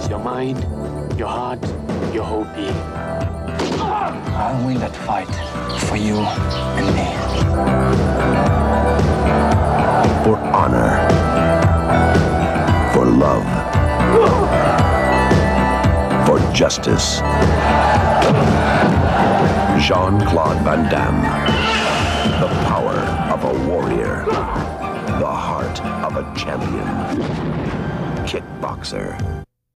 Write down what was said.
is your mind, your heart, your whole being. I'll win that fight for you and me. For honor. For love. For justice. Jean-Claude Van Damme. The power of a warrior. The heart of a champion. Kickboxer.